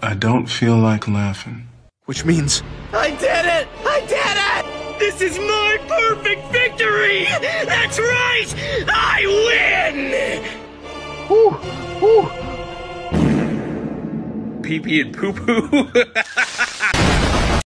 I don't feel like laughing. Which means... I did it! I did it! This is my perfect victory! That's right! I win! Whew, whew. Pee-pee and poo-poo.